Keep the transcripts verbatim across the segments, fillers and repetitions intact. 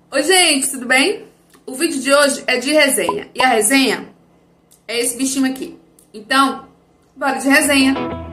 Oi gente, tudo bem? O vídeo de hoje é de resenha. E a resenha é esse bichinho aqui. Então, bora de resenha.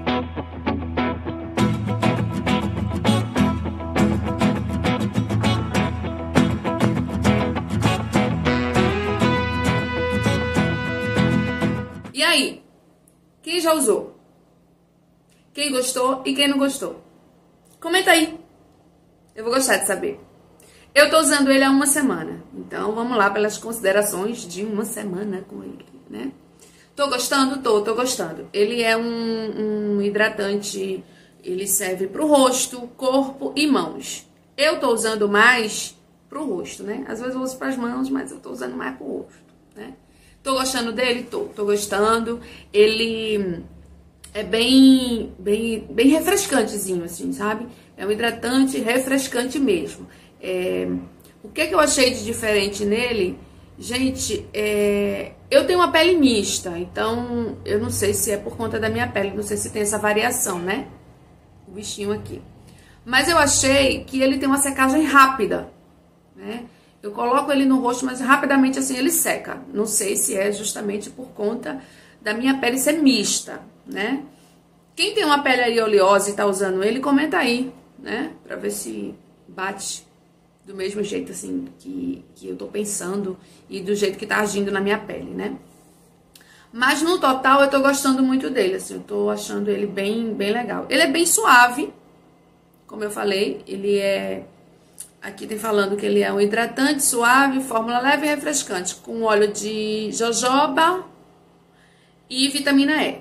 E aí? Quem já usou? Quem gostou e quem não gostou? Comenta aí. Eu vou gostar de saber. Eu tô usando ele há uma semana. Então, vamos lá pelas considerações de uma semana com ele, né? Tô gostando? Tô, tô gostando. Ele é um, um hidratante, ele serve pro rosto, corpo e mãos. Eu tô usando mais pro rosto, né? Às vezes eu uso pras mãos, mas eu tô usando mais pro rosto, né? Tô gostando dele? Tô, tô gostando. Ele é bem, bem, bem refrescantezinho, assim, sabe? É um hidratante refrescante mesmo. É, o que, que eu achei de diferente nele? Gente, é, eu tenho uma pele mista, então eu não sei se é por conta da minha pele, não sei se tem essa variação, né? O bichinho aqui. Mas eu achei que ele tem uma secagem rápida, né? Eu coloco ele no rosto, mas rapidamente assim ele seca. Não sei se é justamente por conta da minha pele ser mista, né? Quem tem uma pele aí oleosa e tá usando ele, comenta aí, né? Pra ver se bate do mesmo jeito, assim, que, que eu tô pensando e do jeito que tá agindo na minha pele, né? Mas, no total, eu tô gostando muito dele, assim, eu tô achando ele bem, bem legal. Ele é bem suave, como eu falei, ele é... Aqui tem falando que ele é um hidratante suave, fórmula leve e refrescante, com óleo de jojoba e vitamina E.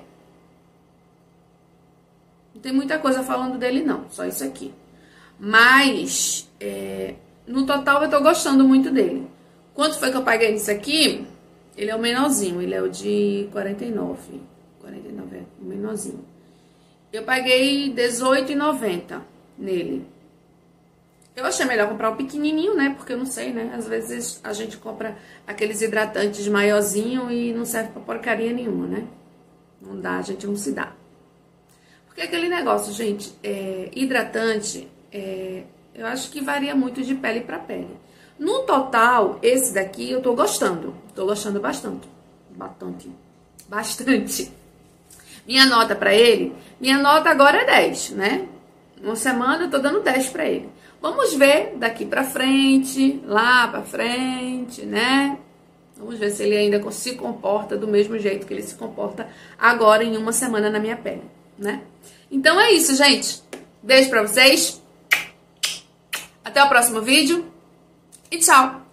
Não tem muita coisa falando dele, não, só isso aqui. Mas, é, no total, eu tô gostando muito dele. Quanto foi que eu paguei nisso aqui? Ele é o menorzinho, ele é o de quarenta e nove. quarenta e nove é o menorzinho. Eu paguei dezoito reais e noventa centavos nele. Eu achei melhor comprar o pequenininho, né? Porque eu não sei, né? Às vezes a gente compra aqueles hidratantes maiorzinho e não serve pra porcaria nenhuma, né? Não dá, a gente não se dá. Porque aquele negócio, gente, é, hidratante, é, eu acho que varia muito de pele pra pele. No total, esse daqui eu tô gostando. Tô gostando bastante. Bastante. Bastante. Minha nota pra ele, minha nota agora é dez, né? Uma semana eu tô dando dez pra ele. Vamos ver daqui pra frente, lá pra frente, né? Vamos ver se ele ainda se comporta do mesmo jeito que ele se comporta agora em uma semana na minha pele, né? Então é isso, gente. Beijo pra vocês. Até o próximo vídeo. E tchau.